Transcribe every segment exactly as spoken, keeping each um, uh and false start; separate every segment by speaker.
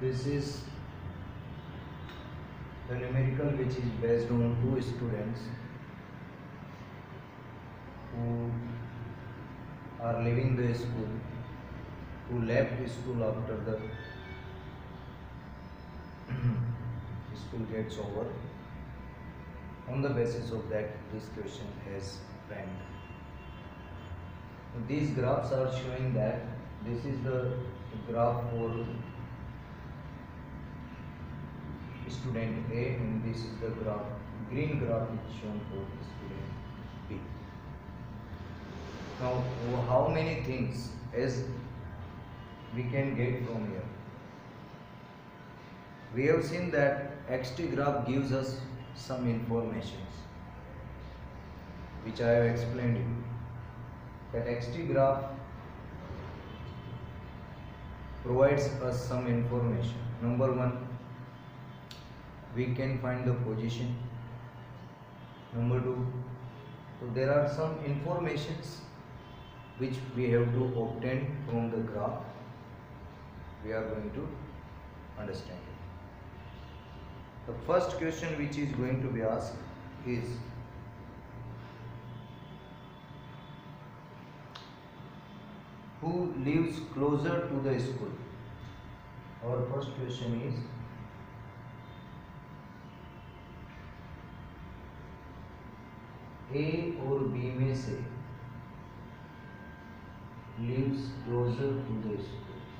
Speaker 1: This is the numerical which is based on two students who are leaving the school, who left school after the school gets over. On the basis of that, this question has ranked. These graphs are showing that this is the graph for student A and this is the graph, green graph is shown for student B. Now, how many things as we can get from here? We have seen that X T graph gives us some informations which I have explained you. That X T graph provides us some information. Number one, we can find the position. Number two, so there are some informations which we have to obtain from the graph. We are going to understand it. The first question which is going to be asked is, who lives closer to the school? Our first question is, A और B में से lives closer to the school.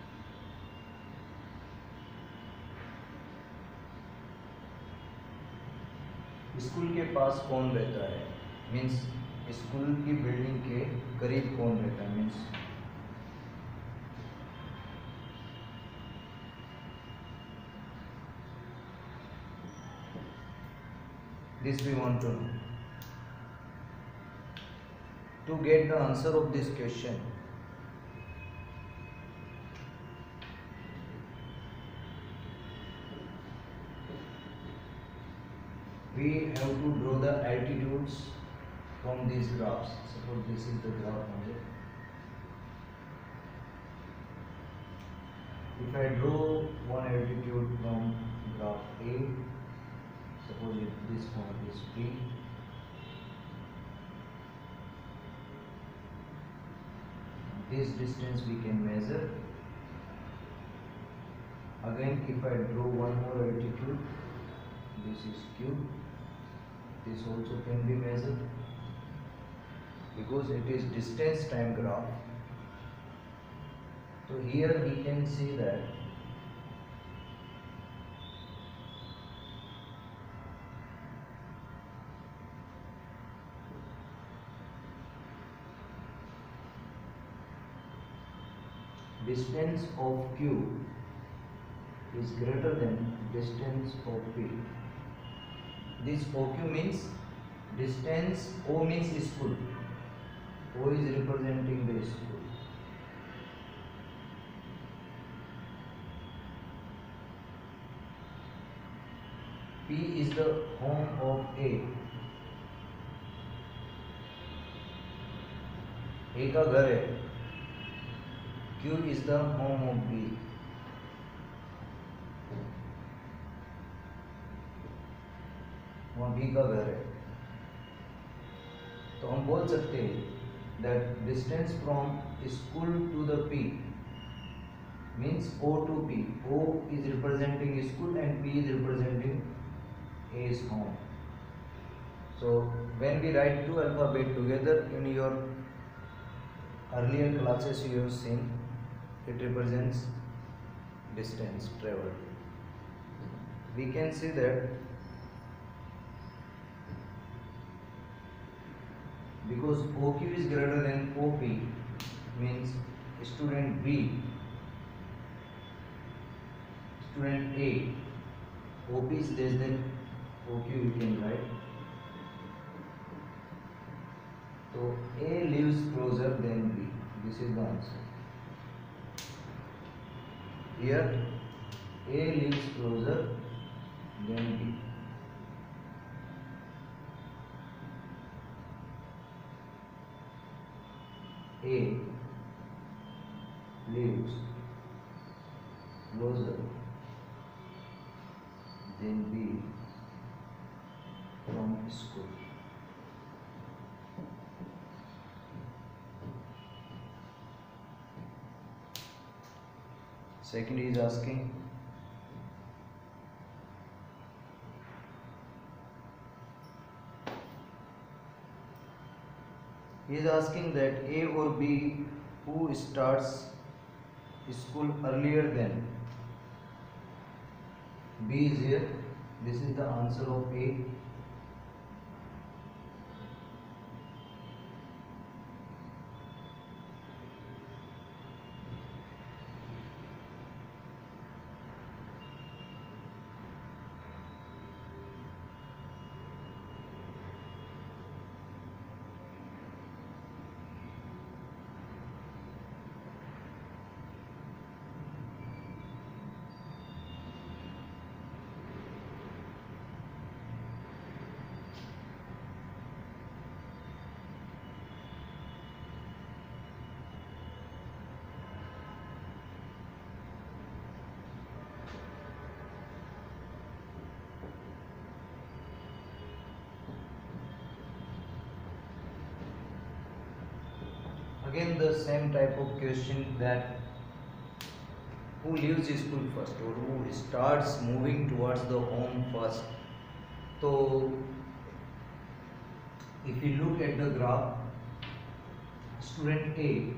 Speaker 1: School के पास कौन रहता है? Means school की building के करीब कौन रहता है? Means this we want to know. To get the answer of this question, we have to draw the altitudes from these graphs. Suppose this is the graph only. If I draw one altitude from graph A, suppose if this point is P, this distance we can measure. Again, if I draw one more altitude, this is Q, this also can be measured because it is distance time graph. So here we can see that distance of Q is greater than distance of P. This O Q means distance, O means school, O is representing the school. P is the home of A. A का घर है. Q is the home of B. वहाँ B का घर है. तो हम बोल सकते हैं that distance from school to the P means O to P. O is representing school and P is representing A's home. So when we write two alphabet together in your earlier classes you have seen, it represents distance traveled. We can see that because O Q is greater than O P means student B, student A, O P is less than O Q, you can write. So A lives closer than B. This is the answer. Here A lives closer than B. A lives closer then B from school. Second is asking he is asking that A or B who starts school earlier than B is here. This is the answer of A. Again the same type of question, that who leaves school first or who starts moving towards the home first. So if you look at the graph, student A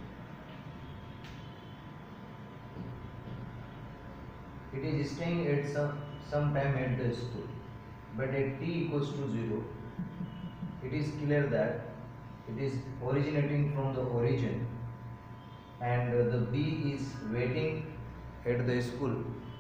Speaker 1: it is staying at some some time at the school, but at t equals to zero it is clear that it is originating from the origin, and uh, the B is waiting at the school.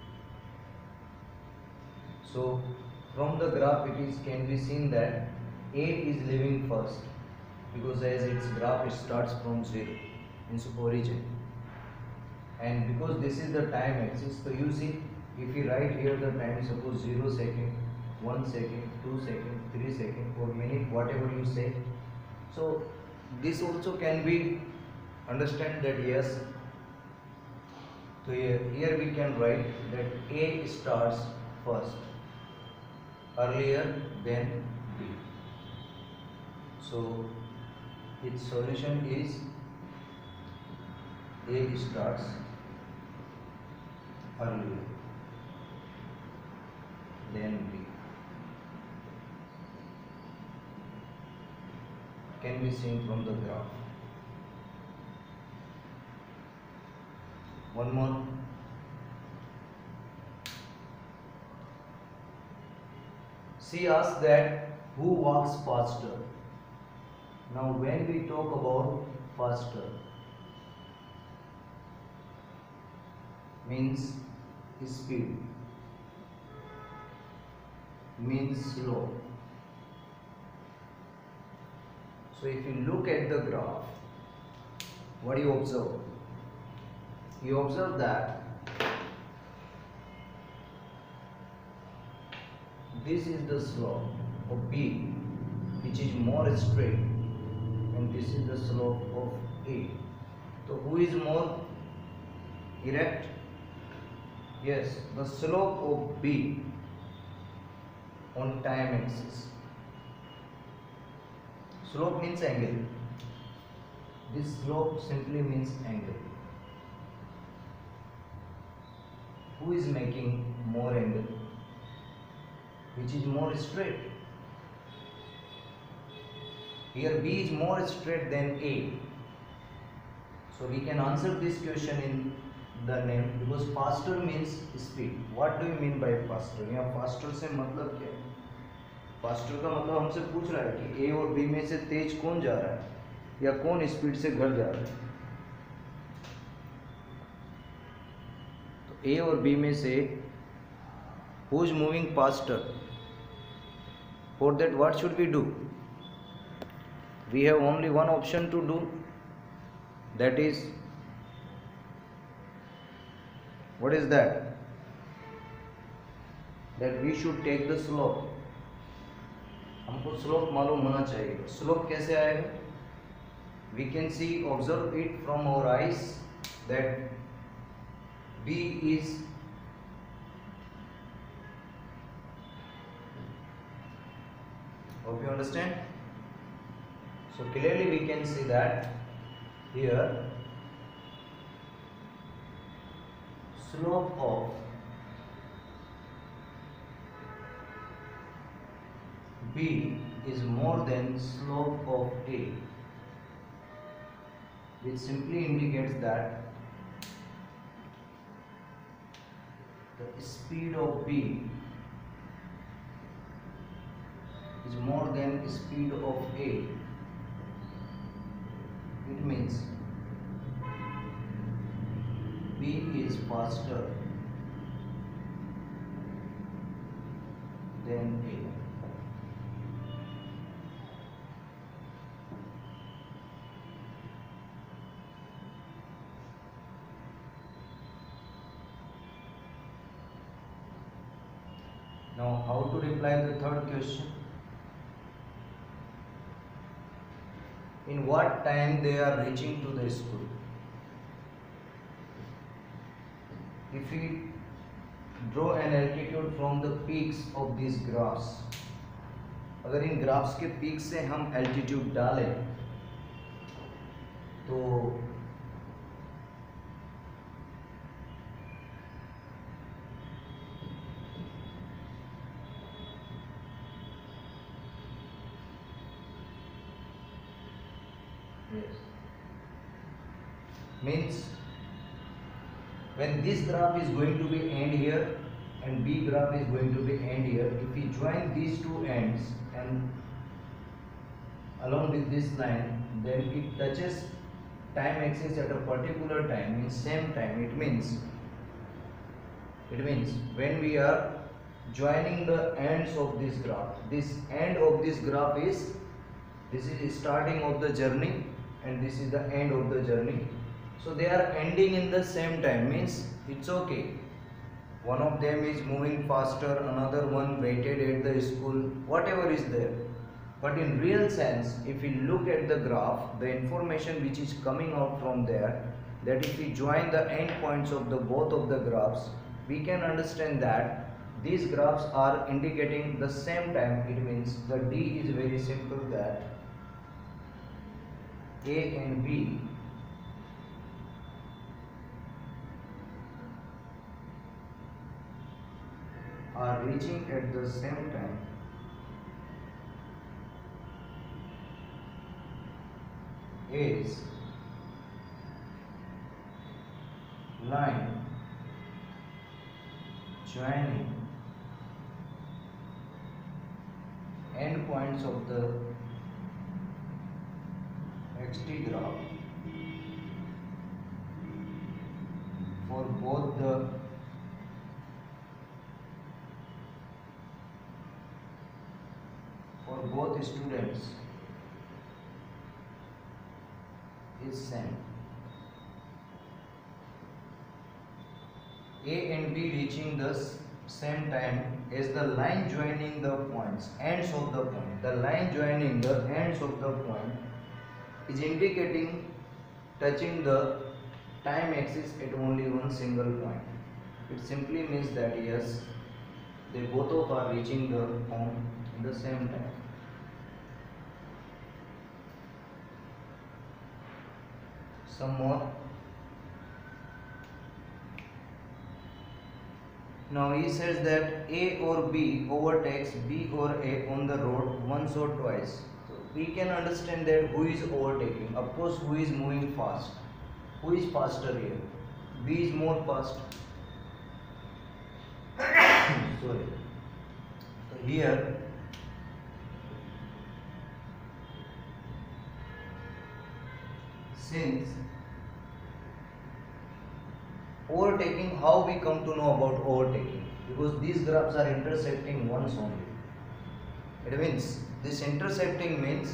Speaker 1: So from the graph it is can be seen that A is leaving first, because as its graph it starts from zero, means origin, and because this is the time axis, so you see if we write here the time, suppose zero second, one second, two second, three second or minute, whatever you say. So this also can be understand that yes, so here, here we can write that A starts first earlier than B. So its solution is A starts earlier than B. Can be seen from the graph. One more. She asks that who walks faster. Now when we talk about faster, means speed, means slow. So if you look at the graph, what do you observe? You observe that this is the slope of B, which is more straight, and this is the slope of A. So who is more erect? Yes, the slope of B on time axis. Slope means angle. This slope simply means angle. Who is making more angle? Which is more straight? Here B is more straight than A. So we can answer this question in the name, because faster means speed. What do you mean by faster? यहाँ faster से मतलब क्या है? Faster का मतलब हमसे पूछ रहा है कि ए और बी में से तेज कौन जा रहा है या कौन स्पीड से घर जा रहा है. तो ए और बी में से who is moving faster? For that what should we do? We have only one option to do, that is what is that? That we should take the slope. हमको स्लोप मालूम होना चाहिए. स्लोप कैसे आएगा? We can see observe it from our eyes that B is Hope you understand. So clearly we can see that here slope of B is more than slope of A, which simply indicates that the speed of B is more than speed of A. It means B is faster than A. Now, how to reply the third question? In what time they are reaching to the school? If we draw an altitude from the peaks of these graphs, अगर इन graphs के peak से हम altitude डालें तो yes. Means when this graph is going to be end here and B graph is going to be end here, if we join these two ends and along with this line, then it touches time axis at a particular time, means same time. It means it means when we are joining the ends of this graph, this end of this graph is, this is starting of the journey and this is the end of the journey. So they are ending in the same time, means it's okay. One of them is moving faster, another one waited at the school, whatever is there. But in real sense, if we look at the graph, the information which is coming out from there, that if we join the end points of the both of the graphs, we can understand that these graphs are indicating the same time. It means the D is very simple, that A and B are reaching at the same time is line joining end points of the xt graph for both the for both students is same. A and B reaching the same time is the line joining the points, ends of the point. The line joining the ends of the point is indicating touching the time axis at only one single point. It simply means that yes, they both of are reaching the home in the same time. Some more. Now he says that A or B overtakes B or A on the road once or twice. So we can understand that who is overtaking. Of course, who is moving fast. Who is faster here? B is more fast. Sorry. So here since overtaking, how we come to know about overtaking? Because these graphs are intersecting once only. It means this intersecting means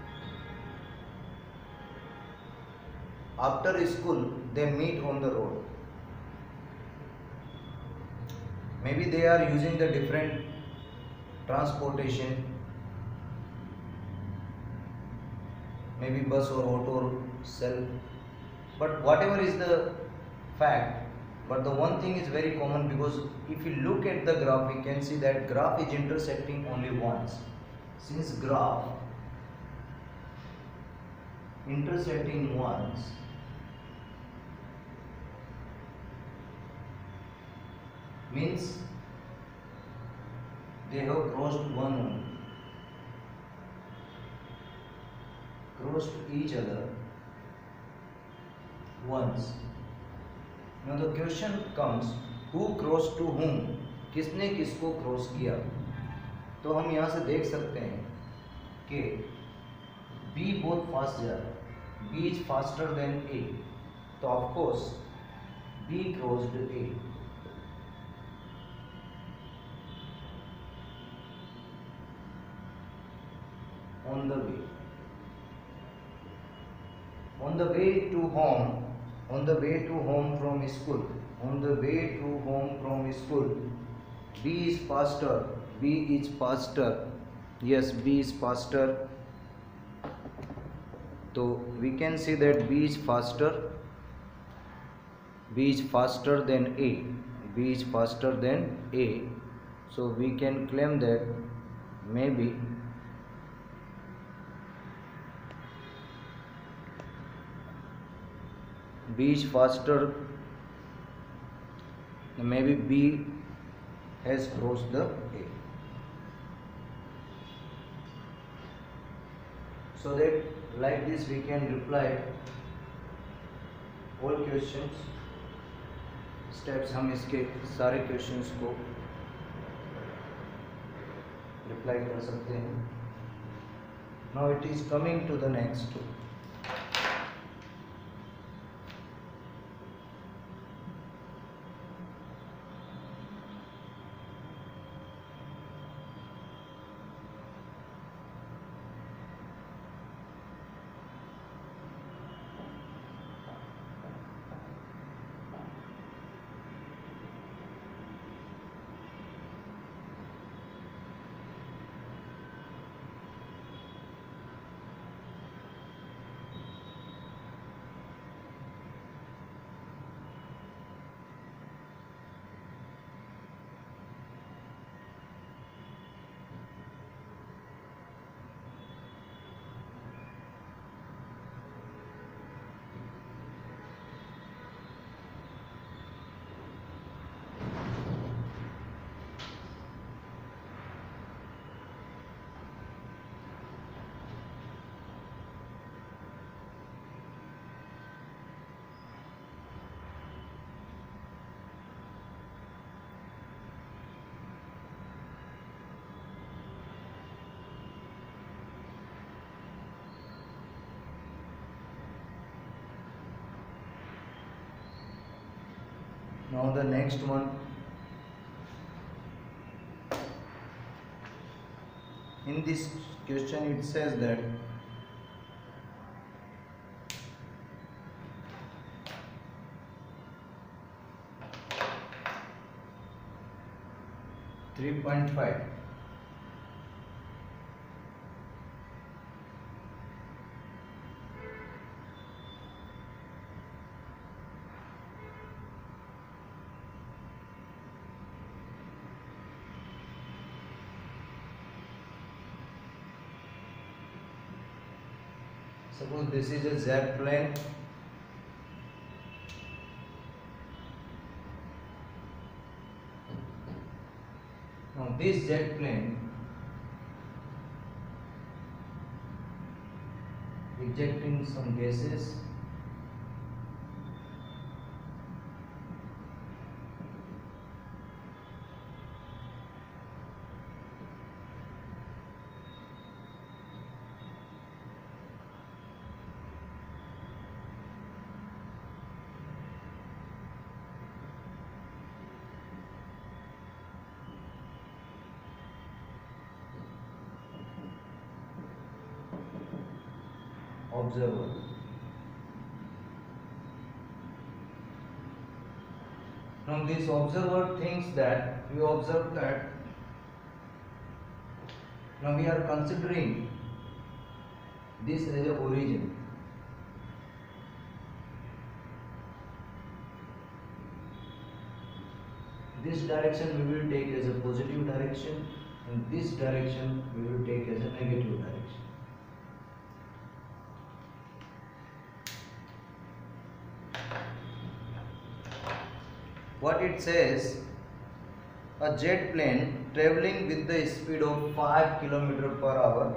Speaker 1: after school they meet on the road. Maybe they are using the different transportation, maybe bus or auto or cell, but whatever is the fact, but the one thing is very common, because if you look at the graph, we can see that graph is intersecting only once. since graph intersecting ones means they have crossed one only, crossed each other once. Now the question comes, who crossed to whom? किसने किसको cross किया? तो हम यहाँ से देख सकते हैं कि B बहुत फास्ट जा रहा है, B is faster than A, तो of course B crossed A. On the way, on the way to home, on the way to home from school, on the way to home from school, B is faster, B is faster, yes, B is faster. So we can see that B is faster, B is faster than A, B is faster than A. So we can claim that maybe B is faster, maybe B has crossed the A. So that like this we can reply all questions. Steps हम इसके सारे questions को reply कर सकते हैं. Now it is coming to the next. Now the next one, in this question it says that three point five suppose this is a Z plane, now this Z plane ejecting some gases, observer. Now this observer thinks that we observe that now we are considering this as a origin. This direction we will take as a positive direction in this direction we will take as a negative direction. What it says, a jet plane traveling with the speed of five kilometers per hour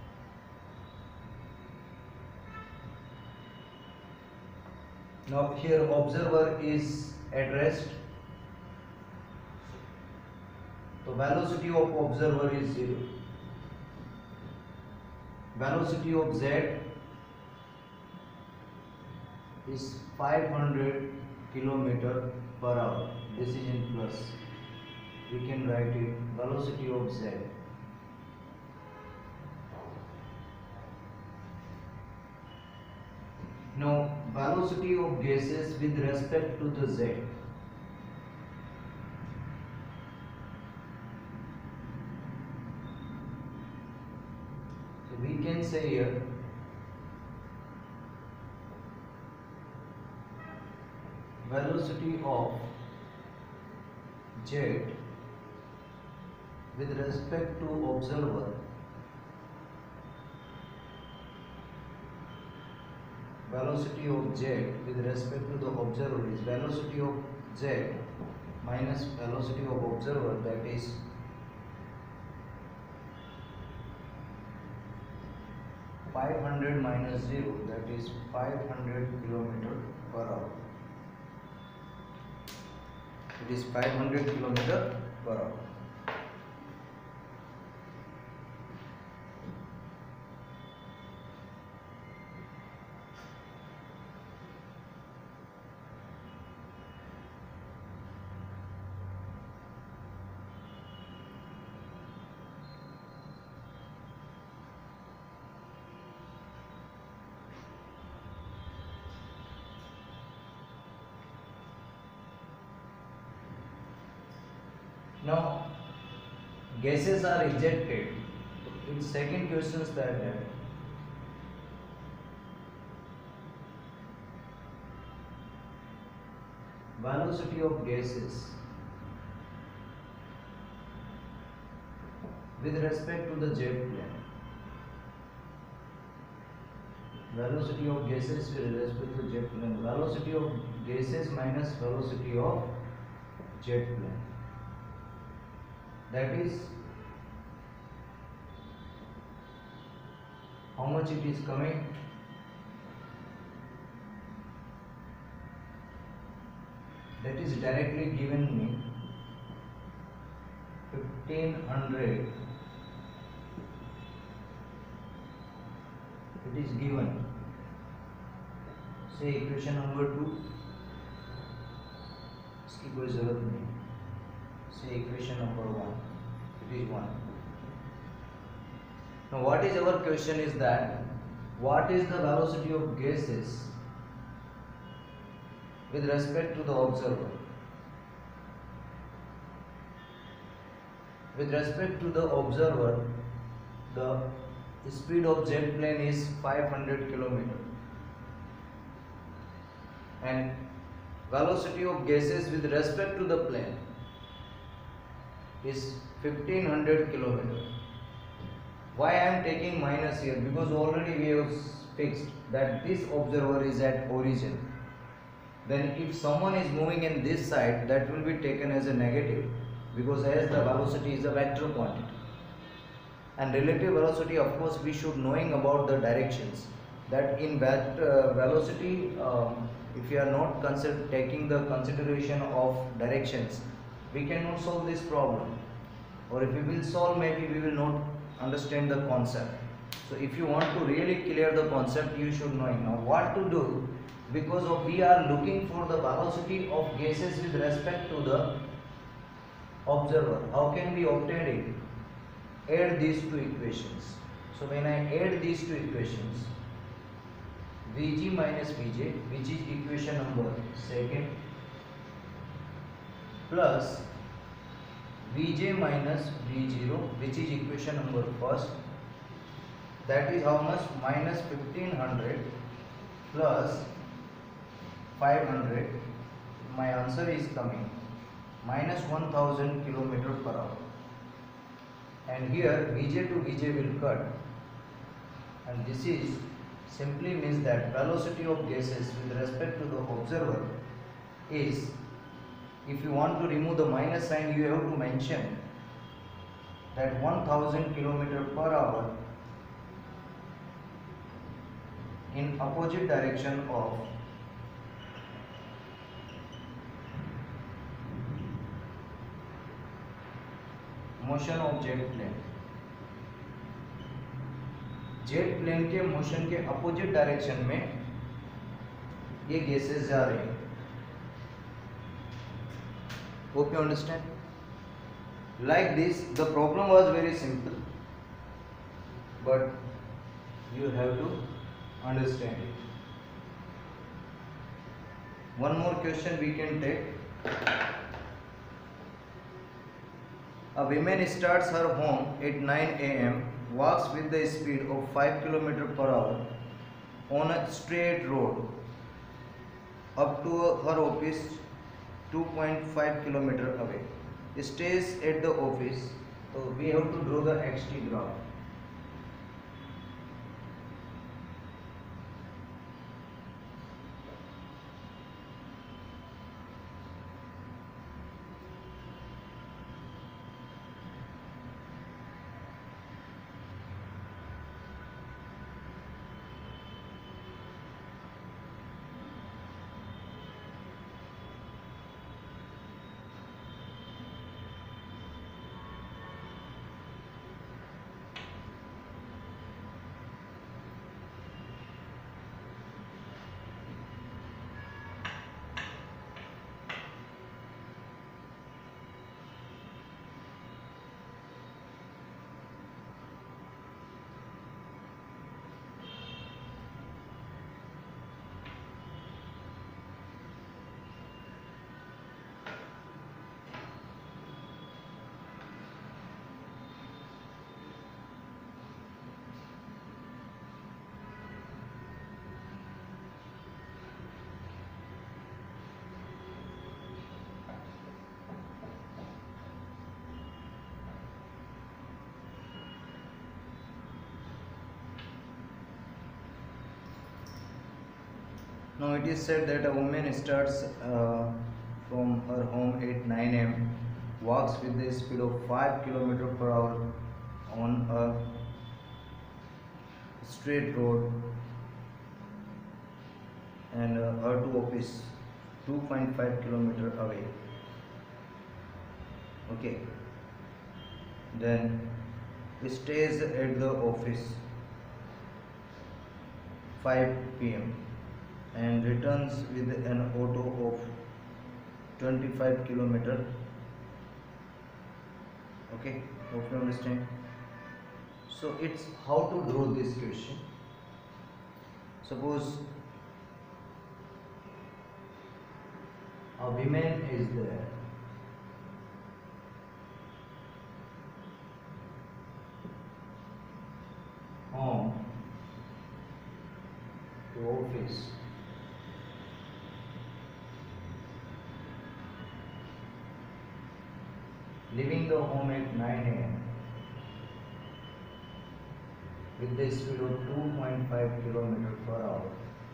Speaker 1: now here observer is at rest. So velocity of observer is zero. Velocity of z is five hundred kilometers per hour. This is in plus. We can write it velocity of z. Now velocity of gases with respect to the z. So we can say here velocity of jet with respect to observer velocity of jet with respect to the observer is velocity of jet minus velocity of observer, that is five hundred minus zero, that is five hundred kilometers per hour. It is five hundred kilometers per hour. Now gases are ejected. Its second question is that uh, velocity of gases with respect to the jet plane. Velocity of gases with respect to jet plane. Velocity of gases minus velocity of jet plane. That is how much it is coming. That is directly given me fifteen hundred. It is given. Say equation number two. इसकी कोई जरूरत नहीं. Say equation number one. It is one. Now what is our question is that what is the velocity of gases with respect to the observer? With respect to the observer, the speed of jet plane is five hundred kilometers and velocity of gases with respect to the plane is fifteen hundred kilometers. Why I am taking minus here? Because already we have fixed that this observer is at origin. Then if someone is moving in this side, that will be taken as a negative, because as the velocity is a vector quantity. And relative velocity, of course, we should knowing about the directions. That in that uh, velocity, um, if you are not consider taking the consideration of directions, we cannot solve this problem. Or if we will solve, maybe we will not understand the concept. So if you want to really clear the concept, you should know now what to do, because of we are looking for the velocity of gases with respect to the observer. How can we obtain it? Add these two equations. So when I add these two equations, Vg minus Vj, which is equation number second, plus Vj minus V zero, which is equation number first, that is how much? Minus fifteen hundred plus five hundred. My answer is coming minus one thousand kilometers per hour. and here Vj to Vj will cut, and this is simply means that velocity of gases with respect to the observer is, if you want to remove the minus sign, you have to mention that one thousand kilometer per hour in opposite direction of motion of jet plane. Jet plane के motion के opposite direction में ये gases जा रहे हैं। Hope you understand. Like this, the problem was very simple, but you have to understand it. One more question we can take. A woman starts her home at nine A M, walks with the speed of five kilometers per hour on a straight road up to her office two point five kilometers away. Stays at the office, so we have to draw the X T graph. Now it is said that a woman starts uh, from her home at nine A M, walks with the speed of five kilometers per hour on a straight road, and uh, her to office two point five kilometers away. Okay. Then stays at the office five P M and returns with an auto of twenty-five kilometers. Okay, hope you understand. So it's how to draw this question. Suppose a woman is there, home to office, leaving the home at nine A M with the speed of two point five kilometers per hour.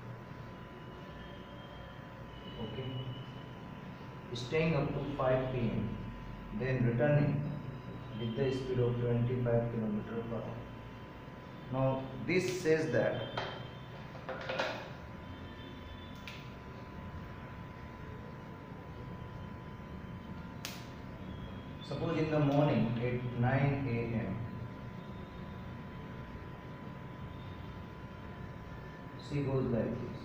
Speaker 1: Okay. Staying up to five P M, then returning with the speed of twenty-five kilometers per hour. Now this says that suppose in the morning at nine A M she goes like this.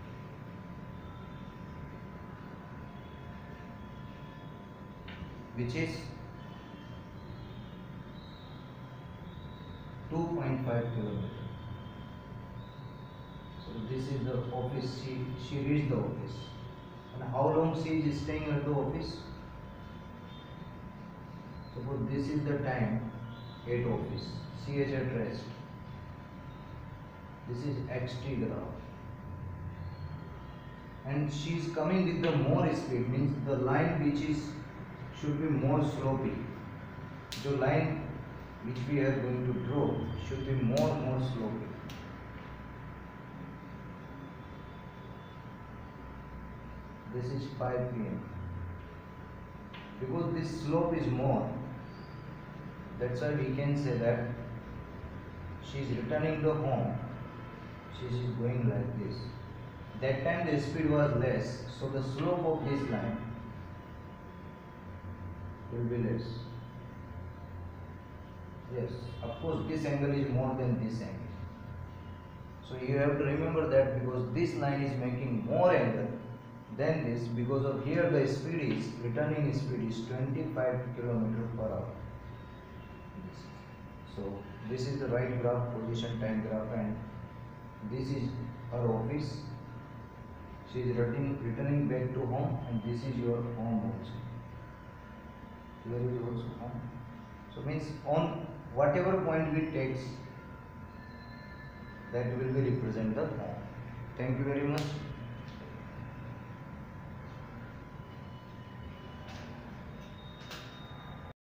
Speaker 1: Which is two point five kilometers. So this is the office. She she reached the office. And how long she is staying at the office? Suppose this is the time at office. She is at rest. This is X T graph. And she is coming with the more speed, means the line which is should be more slopy. जो line which we are going to draw should be more more sloping. This is five p m Because this slope is more, that's why we can say that she is returning to home. She is going like this. That time the speed was less, so the slope of this line will be less. Yes, of course this angle is more than this angle. So you have to remember that, because this line is making more angle than this, because of here the speed is, returning speed is twenty-five kilometer per hour. So this is the right graph, position time graph, and this is her office. She is returning, returning back to home, and this is your home also. Here is also home. So means on whatever point we takes, that will be represent the home. Thank you very much.